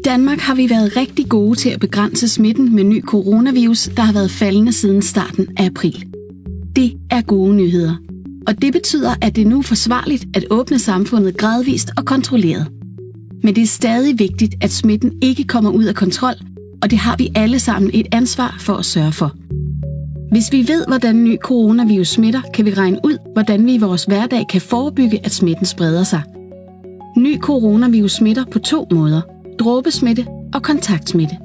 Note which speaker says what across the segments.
Speaker 1: Danmark har vi været rigtig gode til at begrænse smitten med ny coronavirus, der har været faldende siden starten af april. Det er gode nyheder. Og det betyder, at det nu er forsvarligt at åbne samfundet gradvist og kontrolleret. Men det er stadig vigtigt, at smitten ikke kommer ud af kontrol, og det har vi alle sammen et ansvar for at sørge for. Hvis vi ved, hvordan ny coronavirus smitter, kan vi regne ud, hvordan vi i vores hverdag kan forebygge, at smitten spreder sig. Ny coronavirus smitter på 2 måder: dråbesmitte og kontaktsmitte.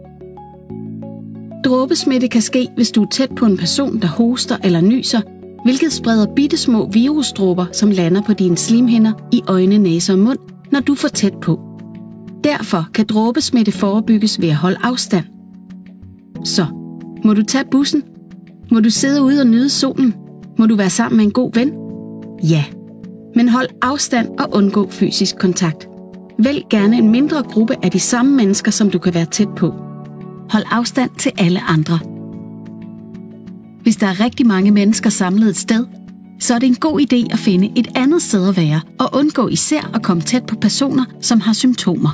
Speaker 1: Dråbesmitte kan ske, hvis du er tæt på en person, der hoster eller nyser, hvilket spreder bittesmå virusdråber, som lander på dine slimhinder i øjne, næse og mund, når du er for tæt på. Derfor kan dråbesmitte forebygges ved at holde afstand. Så, må du tage bussen? Må du sidde ude og nyde solen? Må du være sammen med en god ven? Ja, men hold afstand og undgå fysisk kontakt. Vælg gerne en mindre gruppe af de samme mennesker, som du kan være tæt på. Hold afstand til alle andre. Hvis der er rigtig mange mennesker samlet et sted, så er det en god idé at finde et andet sted at være, og undgå især at komme tæt på personer, som har symptomer.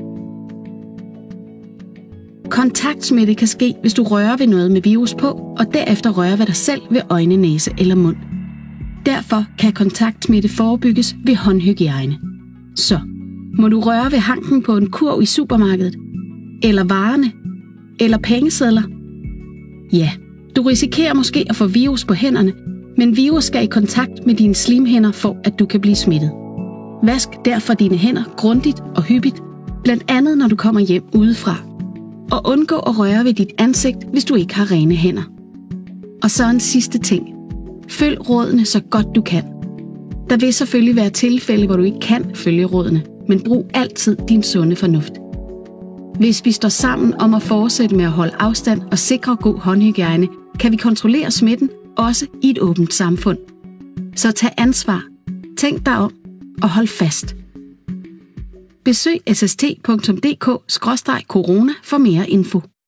Speaker 1: Kontaktsmitte kan ske, hvis du rører ved noget med virus på, og derefter rører ved dig selv ved øjne, næse eller mund. Derfor kan kontaktsmitte forebygges ved håndhygiejne. Så, må du røre ved hanken på en kurv i supermarkedet? Eller varerne? Eller pengesedler? Ja, du risikerer måske at få virus på hænderne, men virus skal i kontakt med dine slimhinder for, at du kan blive smittet. Vask derfor dine hænder grundigt og hyppigt, blandt andet når du kommer hjem udefra. Og undgå at røre ved dit ansigt, hvis du ikke har rene hænder. Og så en sidste ting. Følg rådene så godt du kan. Der vil selvfølgelig være tilfælde, hvor du ikke kan følge rådene, men brug altid din sunde fornuft. Hvis vi står sammen om at fortsætte med at holde afstand og sikre god håndhygiejne, kan vi kontrollere smitten også i et åbent samfund. Så tag ansvar, tænk dig om og hold fast. Besøg sst.dk/corona for mere info.